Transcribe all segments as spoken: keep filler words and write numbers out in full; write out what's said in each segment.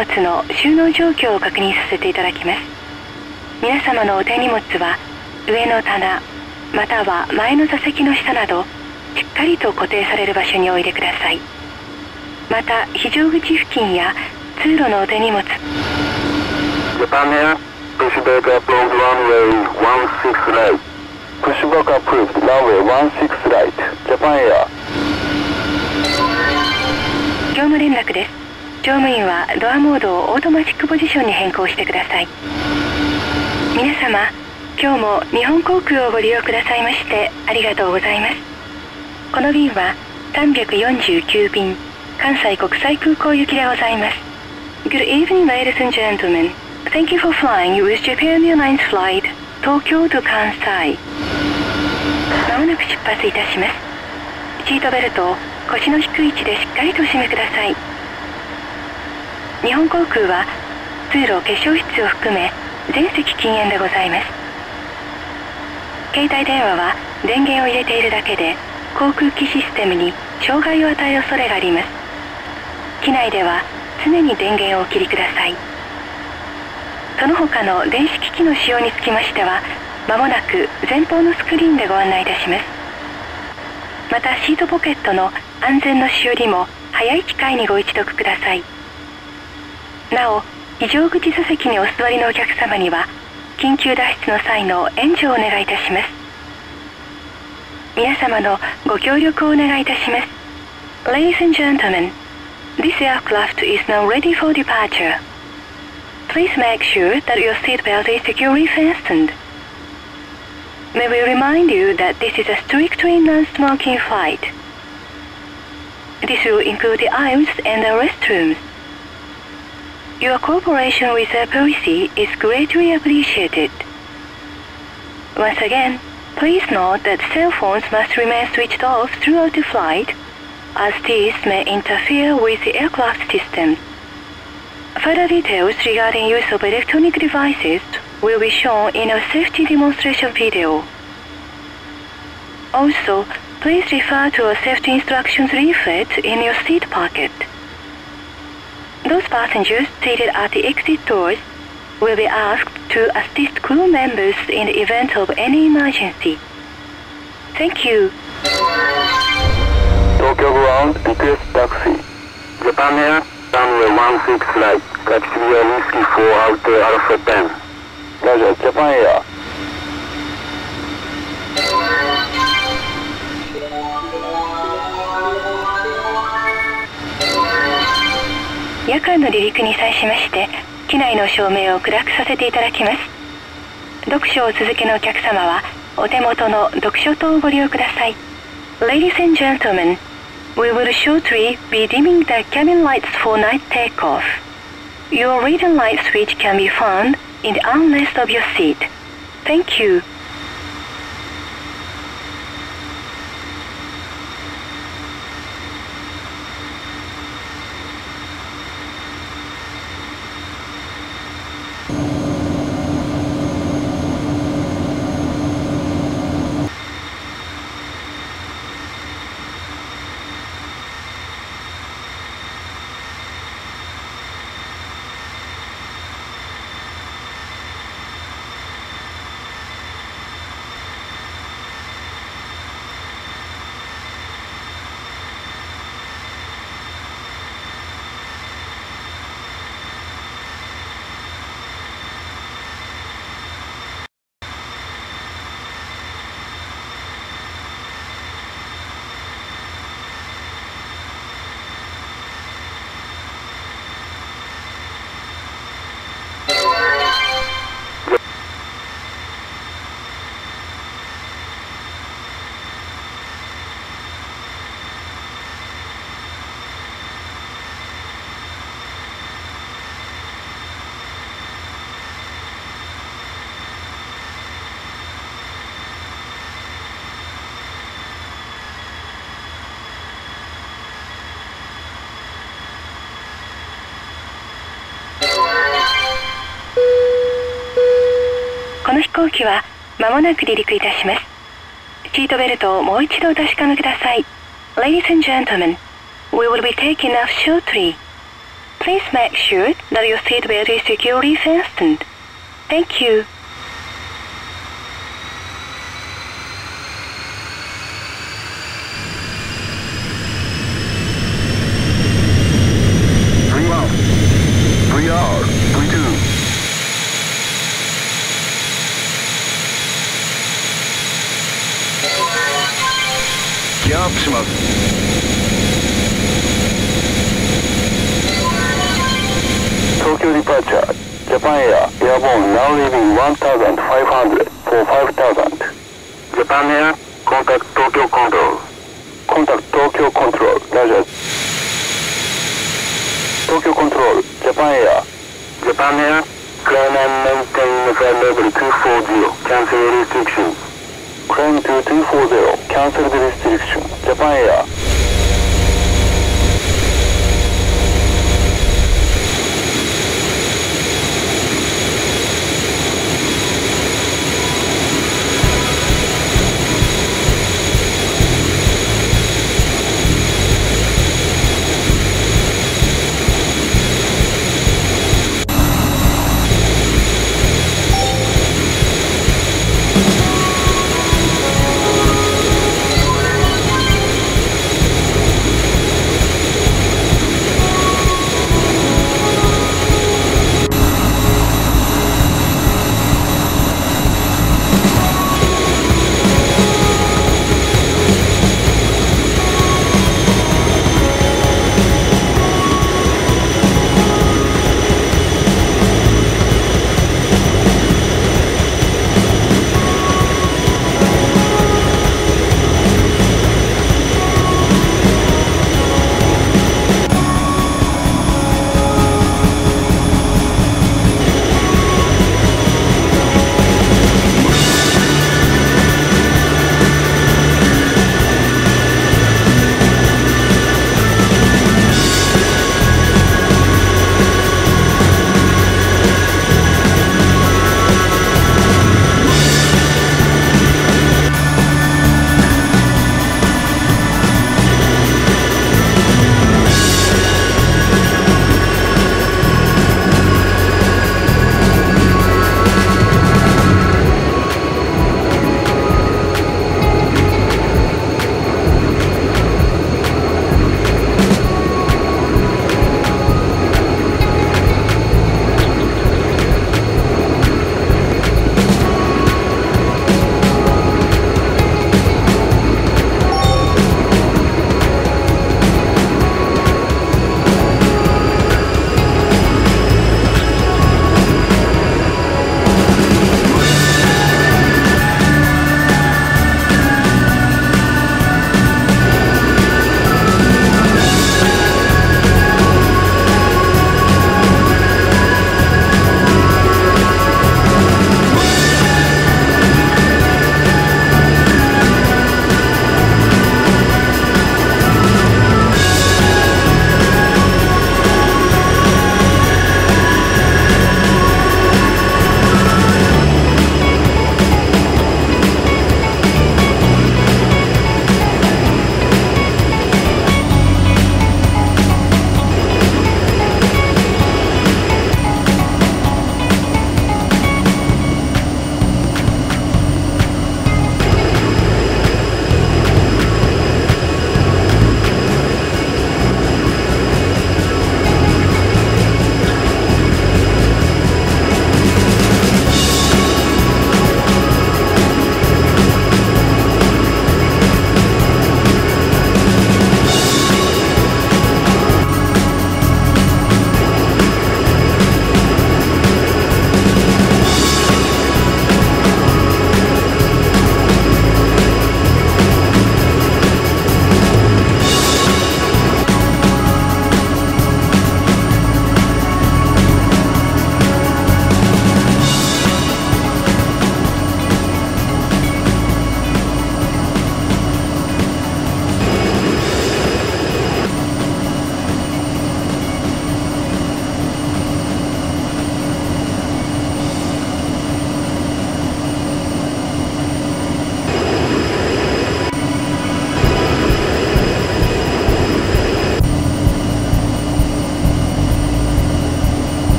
物の収納状況を確認させていただきます。皆様のお手荷物は上の棚または前の座席の下などしっかりと固定される場所においでください。また非常口付近や通路のお手荷物 Japan Air, pushback approved runway one six right. Pushback approved runway one six right. Japan Air. 業務連絡です。乗務員はドアモードをオートマチックポジションに変更してください。皆様、今日も日本航空をご利用くださいましてありがとうございます。この便はさんびゃくよんじゅうきゅう便関西国際空港行きでございます。Good evening, ladies and gentlemen. Thank you for flying with Japan Airlines flight Tokyo to Kansai. まもなく出発いたします。シートベルトを腰の低い位置でしっかりと締めください。日本航空は通路化粧室を含め全席禁煙でございます。携帯電話は電源を入れているだけで航空機システムに障害を与える恐れがあります。機内では常に電源をお切りください。その他の電子機器の使用につきましてはまもなく前方のスクリーンでご案内いたします。またシートポケットの安全のしおりも早い機会にご一読ください。なお、非常口座席にお座りのお客様には緊急脱出の際の援助をお願いいたします。皆様のご協力をお願いいたします。Ladies and gentlemen, this aircraft is now ready for departure. Please make sure that your seatbelt is securely fastened. May we remind you that this is a strictly non-smoking flight. This will include the aisles and the restrooms. Your cooperation with our policy is greatly appreciated. Once again, please note that cell phones must remain switched off throughout the flight, as these may interfere with the aircraft systems. Further details regarding use of electronic devices will be shown in our safety demonstration video. Also, please refer to our safety instructions leaflet in your seat pocket. Those passengers seated at the exit doors will be asked to assist crew members in the event of any emergency. Thank you. Tokyo ground request taxi. Japan Air, runway one six right. Taxi via Whiskey four Hotel Alpha ten. Roger, Japan Air. 夜間の離陸に際しまして機内の照明を暗くさせていただきます。読書をお続けのお客様はお手元の読書灯をご利用ください。Ladies and gentlemen, we will shortly be dimming the cabin lights for night takeoff. Your reading light switch can be found in the armrest of your seat. Thank you. この飛行機は間もなく離陸いたします。シートベルトをもう一度お確かめください。Ladies and gentlemen, we will be taking off shortly. Please make sure that your seatbelt is securely fastened. Thank you. three one, three R, three two. ギアアップします。東京ディパーチャー、ジャパンエア、エアボーン、now leaving one thousand five hundred for five thousand。ジャパンエア、コンタクト東京コントロール。コンタクト東京コントロール、ラジャー。東京コントロール、ジャパンエア。ジャパンエア、climb and maintain the flight level two forty, cancel restrictions. Climb to two forty, cancel the restriction. Japan Air.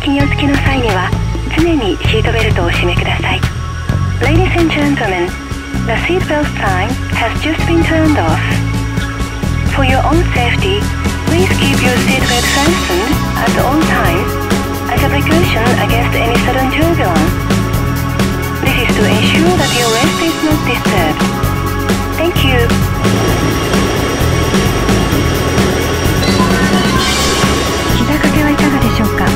金を付きの際には常にシートベルトをお締めください。 Ladies and gentlemen, the seat belt sign has just been turned off. For your own safety, please keep your seatbelt fastened at all times as a precaution against any sudden turbulence. This is to ensure that your rest is not disturbed. Thank you. 膝掛けはいかがでしょうか。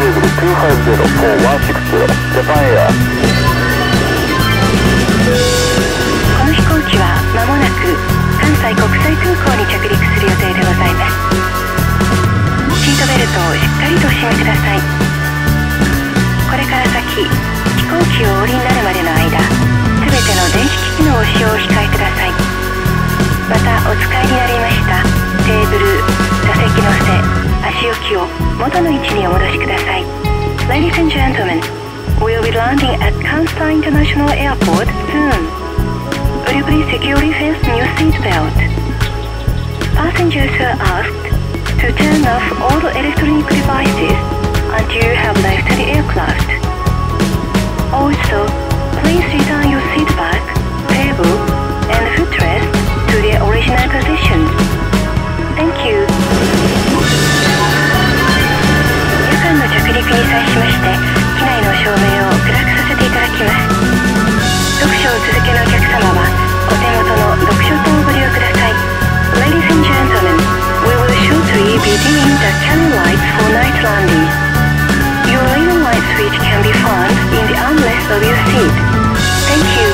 テーブルにひゃくごじゅう、フォーいちろくゼロ、ジャパンエア。 この飛行機は間もなく関西国際空港に着陸する予定でございます。シートベルトをしっかりとお締めください。これから先、飛行機をお降りになるまでの間、すべての電子機器のお使用をお控えください。また、お使いになりましたテーブル、座席の背、足置きを元の位置にお戻しください。Ladies and gentlemen, we'll be landing at Kansai International Airport soon. Will you please securely fasten your seatbelt? Passengers are asked to turn off all electronic devices until you have left the aircraft. Also, please return your seat back, table, and footrest to their original positions. Thank you. 夜間の着陸に際しまして、機内の照明を暗くさせていただきます。読書を続けのお客様は、お手元の読書灯をご利用ください。Ladies and gentlemen, we will shortly be dimming the cabin lights for night landing. Your leading light switch can be found in the armrest of your seat. Thank you.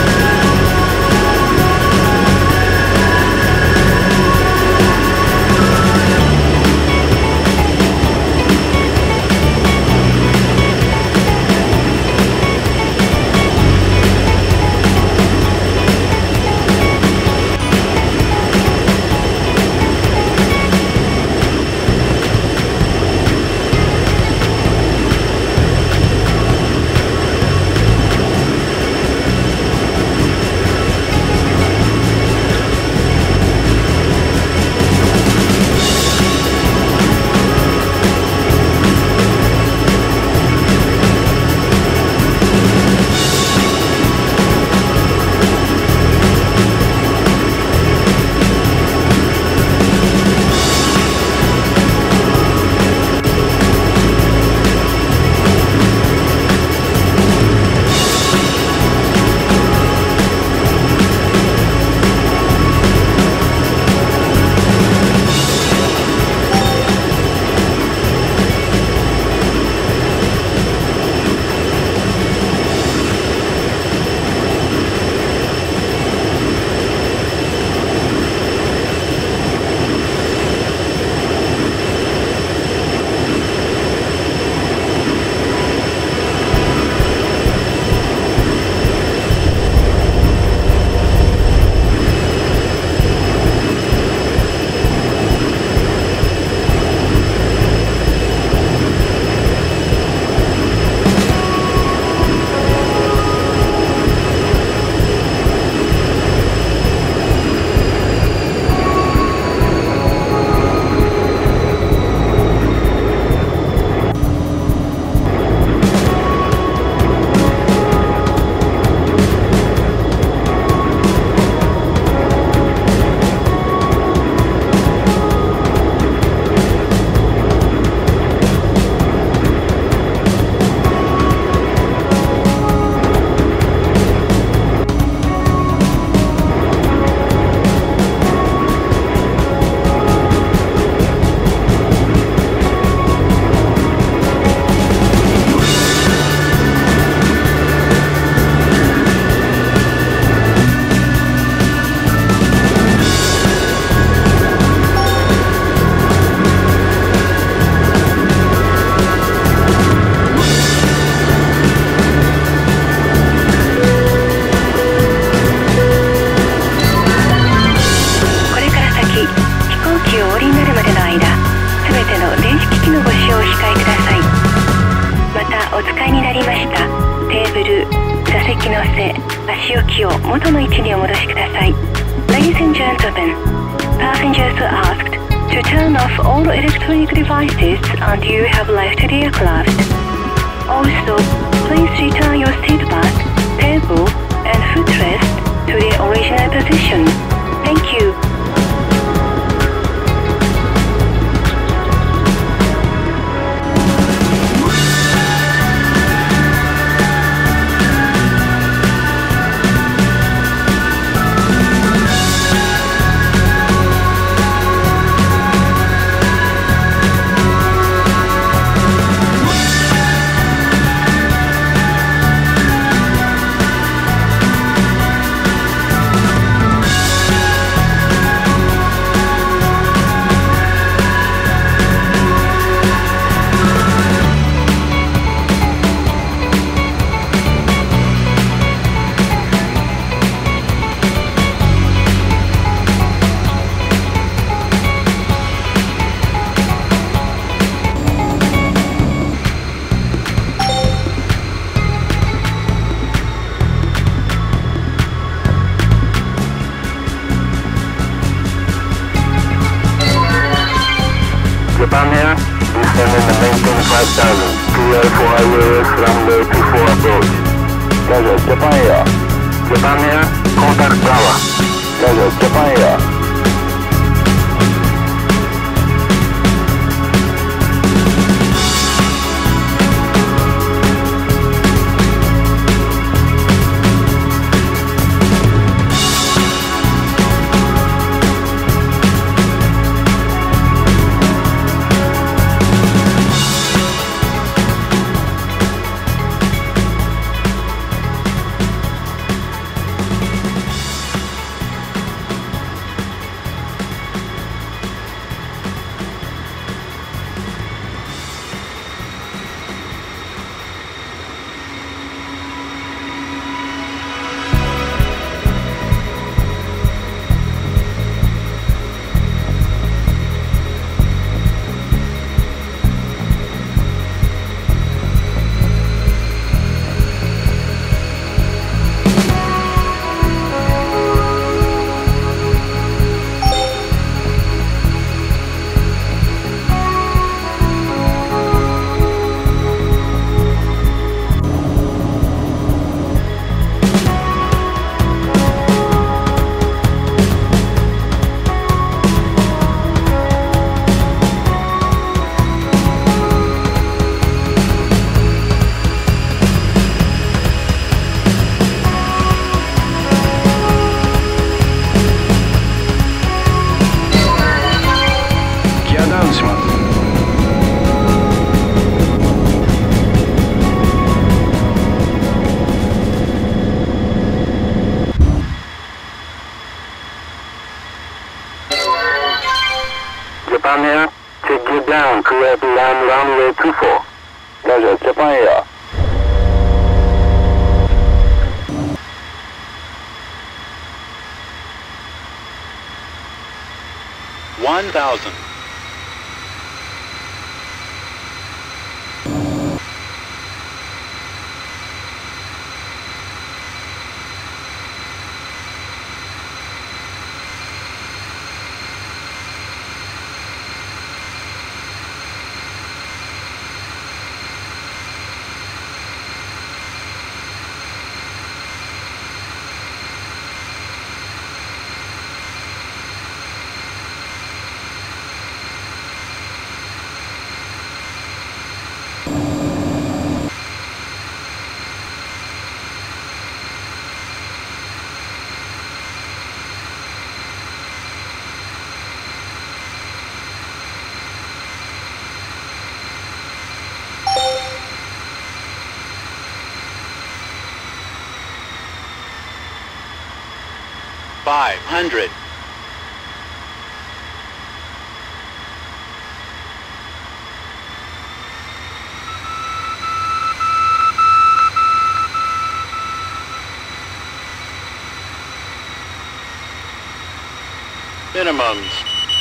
足置きを元の位置にお戻しください。Ladies and gentlemen, passengers are asked to turn off all electronic devices until you have left the aircraft. Also, please return your seat back, table, and footrest to their original position. Thank you. こ Japan Air, descend in the maintain five thousand, clear for I A S runway two four approach. Roger, Japan Air. Japan Air, contact tower. Roger, Japan Air. Japan Air, take you down, clear to land runway two four. Roger, Japan Air. One thousand. Five hundred. Minimums.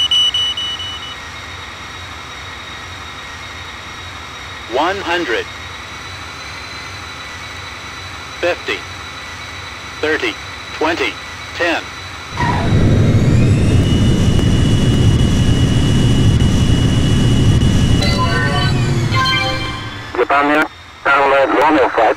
One hundred. Fifty. Thirty. Twenty. Ten. Japan Air, download Romeo flight.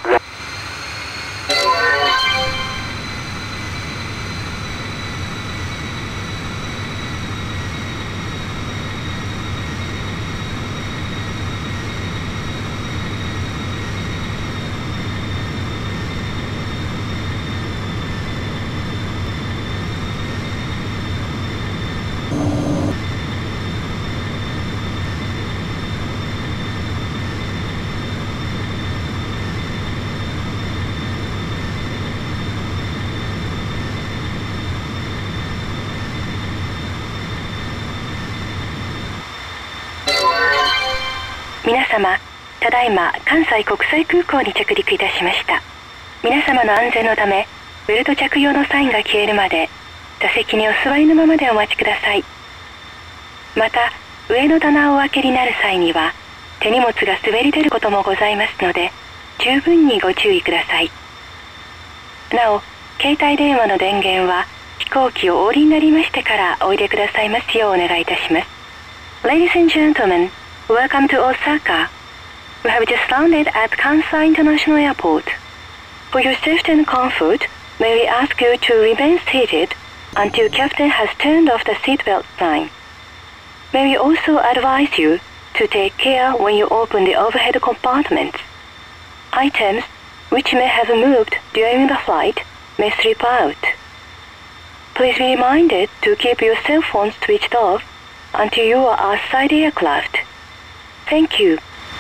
皆様、ただいま関西国際空港に着陸いたしました。皆様の安全のため、ベルト着用のサインが消えるまで、座席にお座りのままでお待ちください。また、上の棚をお開けになる際には、手荷物が滑り出ることもございますので、十分にご注意ください。なお、携帯電話の電源は、飛行機をお降りになりましてからお入れくださいますようお願いいたします。 Ladies and gentlemen, welcome to Osaka. We have just landed at Kansai International Airport. For your safety and comfort, may we ask you to remain seated until Captain has turned off the seatbelt sign. May we also advise you to take care when you open the overhead compartments. Items which may have moved during the flight may slip out. Please be reminded to keep your cell phones switched off until you are outside the aircraft. Thank you.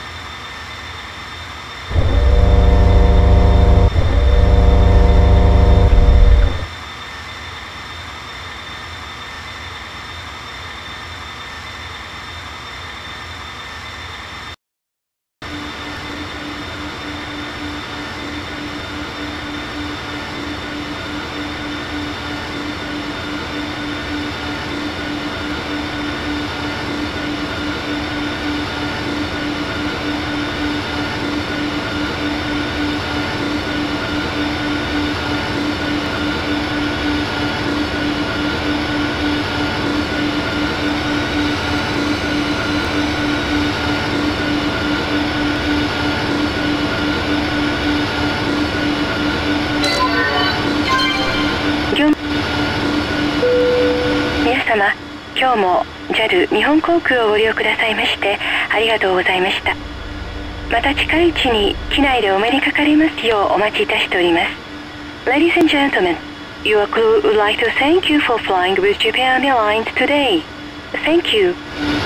今日も ジャル 日本航空をご利用くださいましてありがとうございました。また近いうちに機内でお目にかかりますようお待ちいたしております。Ladies and gentlemen, your crew would like to thank you for flying with Japan Airlines today. Thank you.